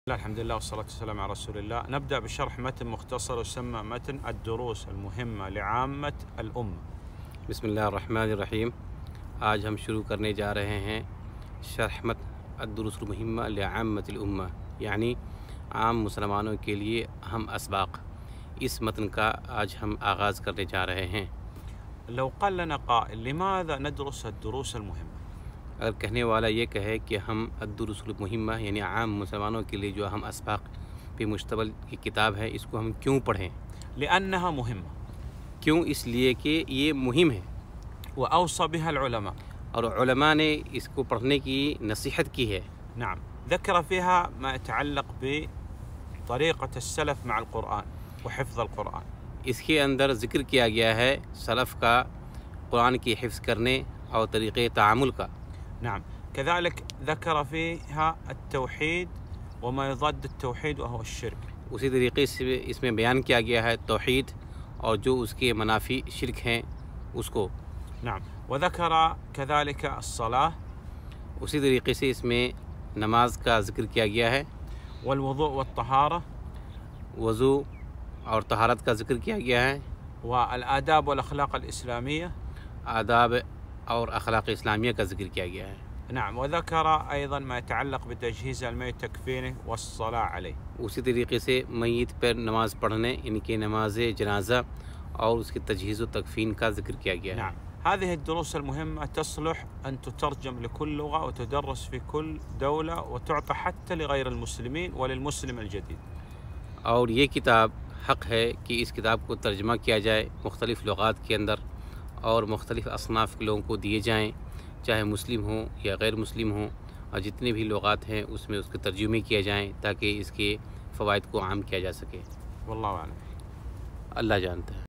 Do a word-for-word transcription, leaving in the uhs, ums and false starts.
الحمد لله والصلاة والسلام على رسول الله. نبدأ بشرح متن مختصر يسمى متن الدروس المهمة لعامة الأمة. بسم اللہ الرحمن الرحیم. آج ہم شروع کرنے جا رہے ہیں شرح متن الدروس المہمہ لعامة الأمة، یعنی عام مسلمانوں کے لیے اہم اسباق. اس متن کا آج ہم آغاز کرنے جا رہے ہیں. لو قال لنا قائل لماذا ندرس الدروس المهمة؟ اگر کہنے والا یہ کہے کہ ہم الدروس المہمہ یعنی عام مسلمانوں کے لیے جو اہم اسباق پہ مشتمل کی کتاب ہے، اس کو ہم کیوں پڑھیں؟ لأنها مهمة. کیوں؟ اس لیے کہ یہ مہم ہے وأوصى بها العلماء. اور علماء نے اس کو پڑھنے کی نصیحت کی ہے. نعم. ذكر فيها ما يتعلق بطريقة السلف مع القرآن وحفظ القرآن. اس کے اندر ذکر کیا گیا ہے سلف کا قرآن کی حفظ کرنے اور طریقے تعامل کا. نعم. كذلك ذكر فيها التوحيد وما يضاد التوحيد وهو الشرك. اسی طریقے سے اس میں بیان کیا گیا ہے توحید اور جو اس کے منافی شرک ہیں اس کو. نعم. وذكر كذلك الصلاة. اسی طریقے سے اس میں نماز کا ذکر کیا گیا ہے. والوضوء والطهارة. وضو اور طہارت کا ذکر کیا گیا ہے. والآداب والأخلاق الإسلامية. آداب اور اخلاق اسلامیہ کا ذکر کیا گیا ہے. نعم. وذكر أيضا ما يتعلق بتجهيز الميت تكفينه والصلاة عليه. اسی طریقے سے میت پر نماز پڑھنے، ان کی نماز جنازہ اور اس کی تجہیز و تکفین کا ذکر کیا گیا ہے. نعم. هذه الدروس المهمة تصلح أن تترجم لكل لغة وتدرس في كل دولة وتعطى حتى لغير المسلمين وللمسلم الجديد. اور یہ کتاب حق ہے کہ اس کتاب کو ترجمہ کیا جائے مختلف لغات کے اندر اور مختلف اصناف کے لوگوں کو دیے جائیں، چاہے مسلم ہوں یا غیر مسلم ہوں، اور جتنے بھی لغات ہیں اس میں اس کے ترجمے کیے جائیں تاکہ اس کے فوائد کو عام کیا جا سکے. والله أعلم. اللہ جانتا ہے.